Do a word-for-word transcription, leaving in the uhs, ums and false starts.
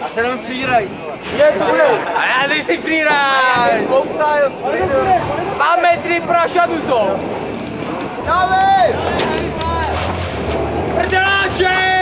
A se jenom freeride. Je to bude. A já nejsi freeride. Slopestyle. Dva metry prašadu jsou. Dávej! Prdeláče!